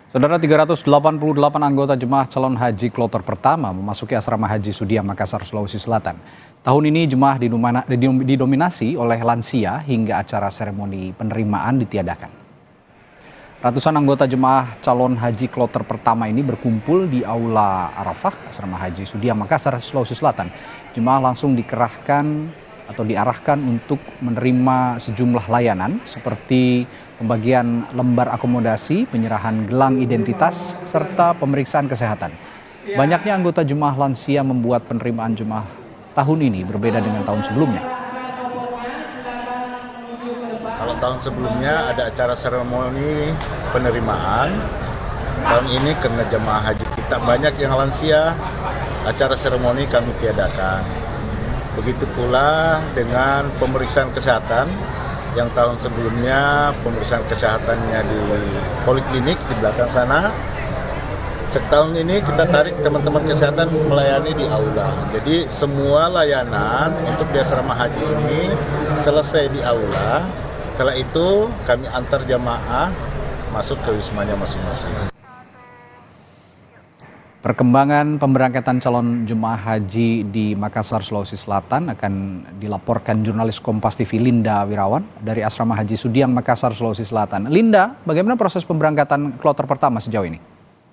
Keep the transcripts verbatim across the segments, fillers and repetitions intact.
Saudara, tiga ratus delapan puluh delapan anggota jemaah calon haji kloter pertama memasuki asrama haji Sudiang Makassar, Sulawesi Selatan. Tahun ini jemaah didominasi oleh lansia hingga acara seremoni penerimaan ditiadakan. Ratusan anggota jemaah calon haji kloter pertama ini berkumpul di Aula Arafah, asrama haji Sudiang Makassar, Sulawesi Selatan. Jemaah langsung dikerahkan atau diarahkan untuk menerima sejumlah layanan seperti pembagian lembar akomodasi, penyerahan gelang identitas, serta pemeriksaan kesehatan. Banyaknya anggota jemaah lansia membuat penerimaan jemaah tahun ini berbeda dengan tahun sebelumnya. Kalau tahun sebelumnya ada acara seremoni penerimaan, tahun ini karena jemaah haji kita banyak yang lansia, acara seremoni kami tiadakan. Begitu pula dengan pemeriksaan kesehatan, yang tahun sebelumnya pemeriksaan kesehatannya di poliklinik di belakang sana. Setahun ini kita tarik teman-teman kesehatan melayani di aula. Jadi semua layanan untuk di asrama haji ini selesai di aula. Setelah itu kami antar jamaah masuk ke wismanya masing-masing. Perkembangan pemberangkatan calon jemaah haji di Makassar, Sulawesi Selatan akan dilaporkan jurnalis Kompas T V Linda Wirawan dari asrama haji Sudiang Makassar, Sulawesi Selatan. Linda, bagaimana proses pemberangkatan kloter pertama sejauh ini?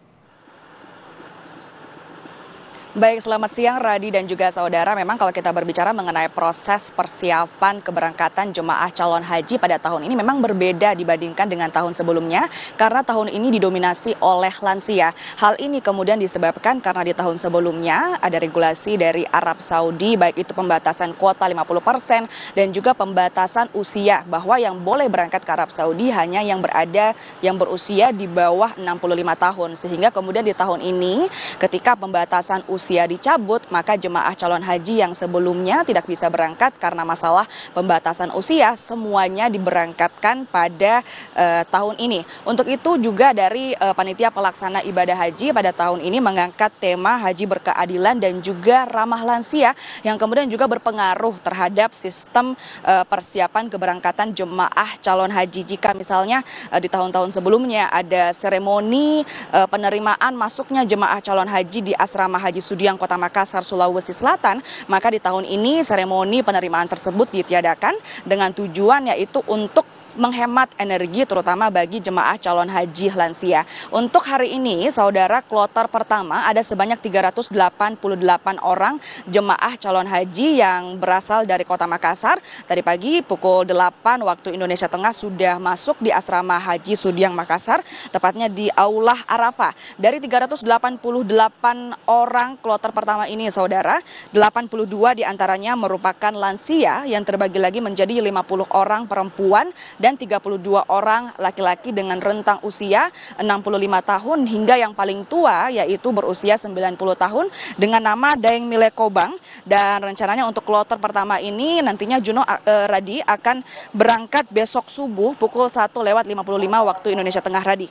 Baik, selamat siang Radi dan juga saudara. Memang kalau kita berbicara mengenai proses persiapan keberangkatan jemaah calon haji pada tahun ini memang berbeda dibandingkan dengan tahun sebelumnya karena tahun ini didominasi oleh lansia. Hal ini kemudian disebabkan karena di tahun sebelumnya ada regulasi dari Arab Saudi, baik itu pembatasan kuota lima puluh persen dan juga pembatasan usia, bahwa yang boleh berangkat ke Arab Saudi hanya yang berada yang berusia di bawah enam puluh lima tahun. Sehingga kemudian di tahun ini ketika pembatasan usia usia dicabut, maka jemaah calon haji yang sebelumnya tidak bisa berangkat karena masalah pembatasan usia semuanya diberangkatkan pada uh, tahun ini. Untuk itu juga dari uh, panitia pelaksana ibadah haji pada tahun ini mengangkat tema haji berkeadilan dan juga ramah lansia yang kemudian juga berpengaruh terhadap sistem uh, persiapan keberangkatan jemaah calon haji. Jika misalnya uh, di tahun-tahun sebelumnya ada seremoni uh, penerimaan masuknya jemaah calon haji di asrama haji Sudiang Kota Makassar, Sulawesi Selatan, maka di tahun ini seremoni penerimaan tersebut ditiadakan dengan tujuan yaitu untuk menghemat energi terutama bagi jemaah calon haji lansia. Untuk hari ini, saudara, kloter pertama ada sebanyak tiga ratus delapan puluh delapan orang jemaah calon haji yang berasal dari Kota Makassar. Tadi pagi pukul delapan waktu Indonesia Tengah sudah masuk di asrama haji Sudiang Makassar, tepatnya di Aula Arafah. Dari tiga ratus delapan puluh delapan orang kloter pertama ini, saudara, delapan puluh dua diantaranya merupakan lansia yang terbagi lagi menjadi lima puluh orang perempuan dan tiga puluh dua orang laki-laki dengan rentang usia enam puluh lima tahun hingga yang paling tua yaitu berusia sembilan puluh tahun dengan nama Daeng Milekobang. Dan rencananya untuk kloter pertama ini nantinya Juno uh, Radi akan berangkat besok subuh pukul satu lewat lima puluh lima waktu Indonesia Tengah, Radi.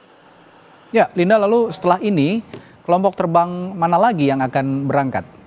Ya, Linda, lalu setelah ini kelompok terbang mana lagi yang akan berangkat?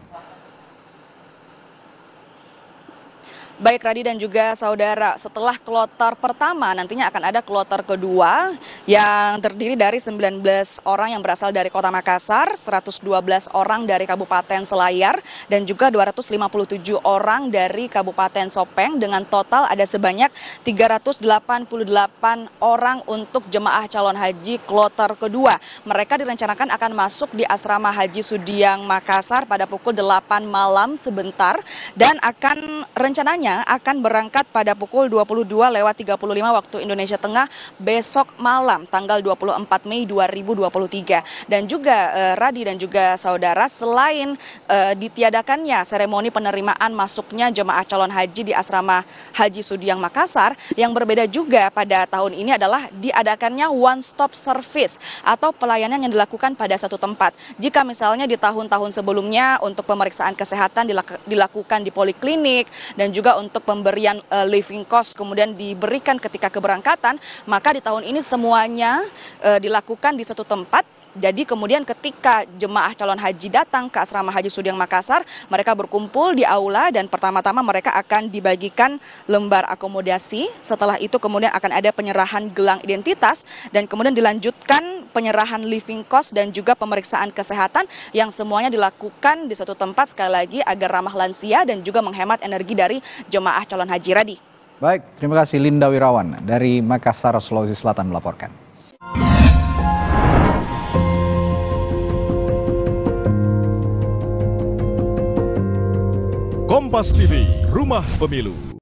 Baik Radi dan juga saudara, setelah kloter pertama nantinya akan ada kloter kedua yang terdiri dari sembilan belas orang yang berasal dari Kota Makassar, seratus dua belas orang dari Kabupaten Selayar, dan juga dua ratus lima puluh tujuh orang dari Kabupaten Sopeng, dengan total ada sebanyak tiga ratus delapan puluh delapan orang untuk jemaah calon haji kloter kedua. Mereka direncanakan akan masuk di asrama haji Sudiang Makassar pada pukul delapan malam sebentar dan akan rencananya akan berangkat pada pukul dua puluh dua lewat tiga puluh lima waktu Indonesia Tengah besok malam tanggal dua puluh empat Mei dua ribu dua puluh tiga. Dan juga eh, Radi dan juga saudara, selain eh, ditiadakannya seremoni penerimaan masuknya jemaah calon haji di asrama haji Sudiang Makassar, yang berbeda juga pada tahun ini adalah diadakannya one stop service atau pelayanan yang dilakukan pada satu tempat. Jika misalnya di tahun-tahun sebelumnya untuk pemeriksaan kesehatan dilakukan di poliklinik dan juga untuk pemberian uh, living cost kemudian diberikan ketika keberangkatan, maka di tahun ini semuanya uh, dilakukan di satu tempat Jadi kemudian ketika jemaah calon haji datang ke asrama Haji Sudiang Makassar, mereka berkumpul di aula dan pertama-tama mereka akan dibagikan lembar akomodasi. Setelah itu kemudian akan ada penyerahan gelang identitas dan kemudian dilanjutkan penyerahan living cost dan juga pemeriksaan kesehatan yang semuanya dilakukan di satu tempat sekali lagi agar ramah lansia dan juga menghemat energi dari jemaah calon haji. Radi. Baik, terima kasih Linda Wirawan dari Makassar, Sulawesi Selatan melaporkan. Kompas T V, Rumah Pemilu.